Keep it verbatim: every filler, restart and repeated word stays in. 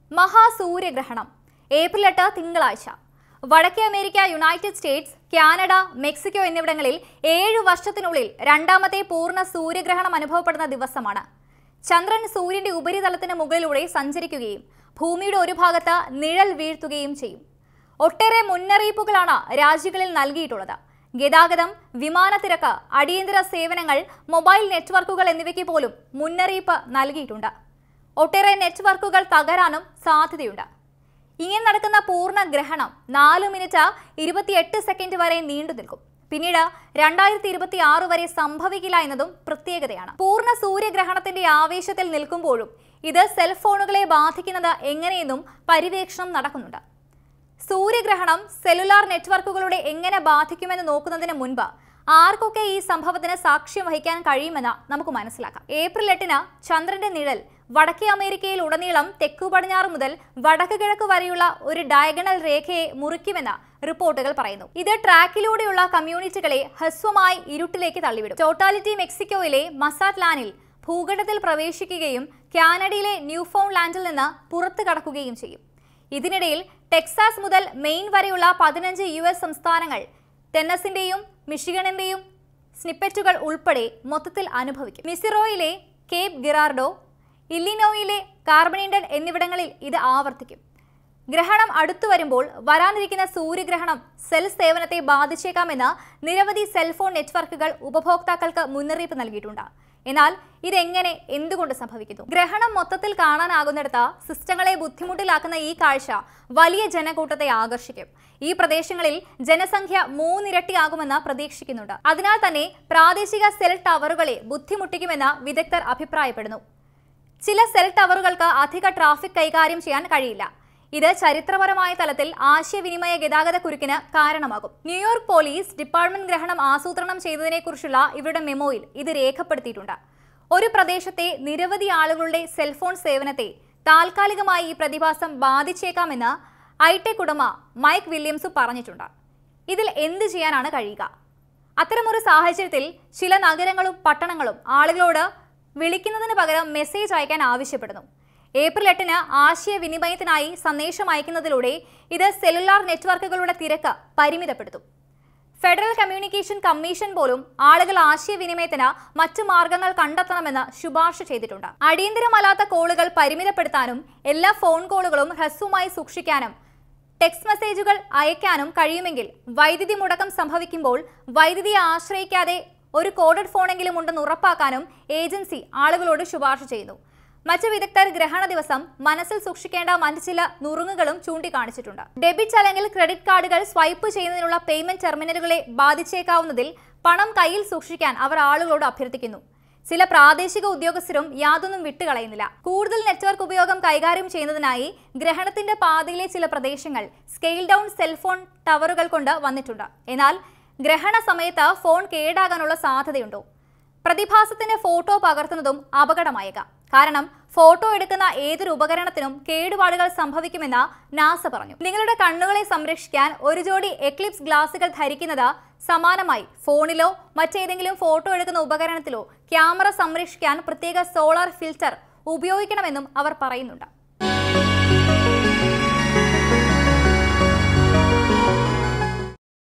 മഹാസൂര്യഗ്രഹണം April എട്ട് തിങ്കളാഴ്ച. വടക്കേ America, United States, Canada, Mexico എന്നിവിടങ്ങളിൽ ഏഴു വർഷത്തിനുള്ളിൽ രണ്ടാമത്തെ പൂർണ്ണ സൂര്യഗ്രഹണം അനുഭവപ്പെടുന്ന ദിവസമാണ്. ചന്ദ്രൻ സൂര്യന്റെ ഉപരിതലത്തിന് മുകളിലൂടെ സഞ്ചരിക്കുകയും ഭൂമിയുടെ ഒരു ഭാഗത്ത് നിഴൽ വീഴ്ത്തുകയും ചെയ്യും. ഒട്ടേറെ മുന്നറിയിപ്പുകളാണ് രാജ്യങ്ങളിൽ നൽകിയിട്ടുള്ളത്. ഗതാഗതം, വിമാനത്തിരക്ക്, അടിയന്തര സേവനങ്ങൾ, മൊബൈൽ നെറ്റ്വർക്കുകൾ എന്നിവയ്ക്ക് പോലും മുന്നറിയിപ്പ് നൽകിയിട്ടുണ്ട്. ഒട്ടേറെ നെറ്റ്വർക്കുകൾ തകരാനും സാധ്യതയുണ്ട്. ഇങ്ങനെ നടക്കുന്ന പൂർണ്ണ ഗ്രഹണം നാലു മിനിറ്റ് ഇരുപത്തിയെട്ട് സെക്കൻഡ് വരെ നീണ്ടു നിൽക്കും. പിന്നീട് രണ്ടായിരത്തി ഇരുപത്തി ആറ് വരെ സംഭവിക്കില്ല എന്നതും പ്രത്യേകതയാണ്. പൂർണ്ണ സൂര്യഗ്രഹണത്തിന്റെ ആവേശത്തിൽ നിൽക്കുമ്പോഴും ഇത് സെൽഫോണുകളെ ബാധിക്കുന്നത് എങ്ങനെയെന്നും പര്യവേക്ഷണം നടക്കുന്നുണ്ട്. സൂര്യഗ്രഹണം സെല്ലുലാർ നെറ്റ്വർക്കുകളുടെ എങ്ങനെ ബാധിക്കുമെന്ന് നോക്കുന്നതിന് മുൻപ് ആർക്കൊക്കെ ഈ സംഭവത്തിന് സാക്ഷ്യം വഹിക്കാൻ കഴിയുമെന്ന് നമുക്ക് മനസ്സിലാക്കാം. ഏപ്രിൽ എട്ടിന് ചന്ദ്രന്റെ നിഴൽ വടക്കേ അമേരിക്കയിൽ ഉടനീളം തെക്കു പടിഞ്ഞാറ് മുതൽ വടക്ക് കിഴക്ക് വരെയുള്ള ഒരു ഡയഗണൽ രേഖയെ മുറിക്കുമെന്ന് റിപ്പോർട്ടുകൾ പറയുന്നു. ഇത് ട്രാക്കിലൂടെയുള്ള കമ്മ്യൂണിറ്റികളെ ഹ്രസ്വമായി ഇരുട്ടിലേക്ക് തള്ളിവിടും. ടോട്ടാലിറ്റി മെക്സിക്കോയിലെ മസാറ്റ്ലാനിൽ ഭൂഖണ്ഡത്തിൽ പ്രവേശിക്കുകയും കാനഡയിലെ ന്യൂഫൗണ്ട്ലാൻഡിൽ നിന്ന് പുറത്തു കടക്കുകയും ചെയ്യും. ഇതിനിടയിൽ ടെക്സാസ് മുതൽ മെയിൻ വരെയുള്ള പതിനഞ്ച് യു എസ് സംസ്ഥാനങ്ങൾ ടെന്നസിന്റെയും മിഷിഗണിന്റെയും സ്നിപ്പെറ്റുകൾ ഉൾപ്പെടെ മൊത്തത്തിൽ അനുഭവിക്കും. മിസിറോയിലെ കേപ്പ് ഗിറാർഡോ, ഇല്ലിനോയിലെ കാർബണിൻഡൻ എന്നിവിടങ്ങളിൽ ഇത് ആവർത്തിക്കും. ഗ്രഹണം അടുത്തു വരുമ്പോൾ വരാനിരിക്കുന്ന സൂര്യഗ്രഹണം സെൽ സേവനത്തെ ബാധിച്ചേക്കാമെന്ന് നിരവധി സെൽഫോൺ നെറ്റ്വർക്കുകൾ ഉപഭോക്താക്കൾക്ക് മുന്നറിയിപ്പ് നൽകിയിട്ടുണ്ട്. എന്നാൽ ഇതെങ്ങനെ, എന്തുകൊണ്ട് സംഭവിക്കുന്നു? ഗ്രഹണം മൊത്തത്തിൽ കാണാനാകുന്നിടത്ത് സിസ്റ്റങ്ങളെ ബുദ്ധിമുട്ടിലാക്കുന്ന ഈ കാഴ്ച വലിയ ജനക്കൂട്ടത്തെ ആകർഷിക്കും. ഈ പ്രദേശങ്ങളിൽ ജനസംഖ്യ മൂന്നിരട്ടിയാകുമെന്ന് പ്രതീക്ഷിക്കുന്നുണ്ട്. അതിനാൽ തന്നെ പ്രാദേശിക സെൽ ടവറുകളെ ബുദ്ധിമുട്ടിക്കുമെന്ന് വിദഗ്ധർ അഭിപ്രായപ്പെടുന്നു. ചില സെൽ ടവറുകൾക്ക് അധിക ട്രാഫിക് കൈകാര്യം ചെയ്യാൻ കഴിയില്ല. ഇത് ചരിത്രപരമായ തലത്തിൽ ആശയവിനിമയ ഗതാഗത കുരുക്കിന് കാരണമാകും. ന്യൂയോർക്ക് പോലീസ് ഡിപ്പാർട്ട്മെന്റ് ഗ്രഹണം ആസൂത്രണം ചെയ്തതിനെക്കുറിച്ചുള്ള ഇവരുടെ മെമ്മോയിൽ ഇത് രേഖപ്പെടുത്തിയിട്ടുണ്ട്. ഒരു പ്രദേശത്തെ നിരവധി ആളുകളുടെ സെൽഫോൺ സേവനത്തെ താൽക്കാലികമായി ഈ പ്രതിഭാസം ബാധിച്ചേക്കാമെന്ന് ഐടെക് ഉടമ മൈക്ക് വില്യംസ് പറഞ്ഞിട്ടുണ്ട്. ഇതിൽ എന്ത് ചെയ്യാനാണ് കഴിയുക? അത്തരമൊരു സാഹചര്യത്തിൽ ചില നഗരങ്ങളും പട്ടണങ്ങളും ആളുകളോട് വിളിക്കുന്നതിന് പകരം മെസ്സേജ് അയക്കാൻ ആവശ്യപ്പെടുന്നു. ഏപ്രിൽ എട്ടിന് ആശയവിനിമയത്തിനായി സന്ദേശം അയക്കുന്നതിലൂടെ ഇത് സെല്ലുലാർ നെറ്റ്വർക്കുകളുടെ തിരക്ക് പരിമിതപ്പെടുത്തും. ഫെഡറൽ കമ്മ്യൂണിക്കേഷൻ കമ്മീഷൻ പോലും ആളുകൾ ആശയവിനിമയത്തിന് മറ്റു മാർഗങ്ങൾ കണ്ടെത്തണമെന്ന് ശുപാർശ ചെയ്തിട്ടുണ്ട്. അടിയന്തരമല്ലാത്ത കോളുകൾ പരിമിതപ്പെടുത്താനും എല്ലാ ഫോൺ കോളുകളും ഹ്രസ്വമായി സൂക്ഷിക്കാനും ടെക്സ്റ്റ് മെസ്സേജുകൾ അയക്കാനും കഴിയുമെങ്കിൽ വൈദ്യുതി മുടക്കം സംഭവിക്കുമ്പോൾ വൈദ്യുതിയെ ആശ്രയിക്കാതെ ഒരു കോഡഡ് ഫോണെങ്കിലും ഉണ്ടെന്ന് ഉറപ്പാക്കാനും ഏജൻസി ആളുകളോട് ശുപാർശ ചെയ്യുന്നു. മറ്റു വിദഗ്ധർ ഗ്രഹണ ദിവസം മനസ്സിൽ സൂക്ഷിക്കേണ്ട മറ്റു ചില നുറുങ്ങുകളും ചൂണ്ടിക്കാണിച്ചിട്ടുണ്ട്. ഡെബിറ്റ് അല്ലെങ്കിൽ ക്രെഡിറ്റ് കാർഡുകൾ സ്വൈപ്പ് ചെയ്യുന്നതിനുള്ള പേയ്മെന്റ് ടെർമിനലുകളെ ബാധിച്ചേക്കാവുന്നതിൽ പണം കയ്യിൽ സൂക്ഷിക്കാൻ അവർ ആളുകളോട് അഭ്യർത്ഥിക്കുന്നു. ചില പ്രാദേശിക ഉദ്യോഗസ്ഥരും യാതൊന്നും വിട്ടുകളയുന്നില്ല. കൂടുതൽ നെറ്റ്വർക്ക് ഉപയോഗം കൈകാര്യം ചെയ്യുന്നതിനായി ഗ്രഹണത്തിന്റെ പാതയിലെ ചില പ്രദേശങ്ങൾ സ്കെയിൽ ഡൗൺ സെൽഫോൺ ടവറുകൾ കൊണ്ട് വന്നിട്ടുണ്ട്. എന്നാൽ ഗ്രഹണ സമയത്ത് ഫോൺ കേടാകാനുള്ള സാധ്യതയുണ്ടോ? പ്രതിഭാസത്തിന്റെ ഫോട്ടോ പകർത്തുന്നതും അപകടമായേക്കാം. കാരണം ഫോട്ടോ എടുക്കുന്ന ഏതൊരു ഉപകരണത്തിനും കേടുപാടുകൾ സംഭവിക്കുമെന്ന് നാസ പറഞ്ഞു. നിങ്ങളുടെ കണ്ണുകളെ സംരക്ഷിക്കാൻ ഒരു ജോഡി എക്ലിപ്സ് ഗ്ലാസുകൾ ധരിക്കുന്നത് സമാനമായി ഫോണിലോ മറ്റേതെങ്കിലും ഫോട്ടോ എടുക്കുന്ന ഉപകരണത്തിലോ ക്യാമറ സംരക്ഷിക്കാൻ പ്രത്യേക സോളാർ ഫിൽറ്റർ ഉപയോഗിക്കണമെന്നും അവർ പറയുന്നുണ്ട്.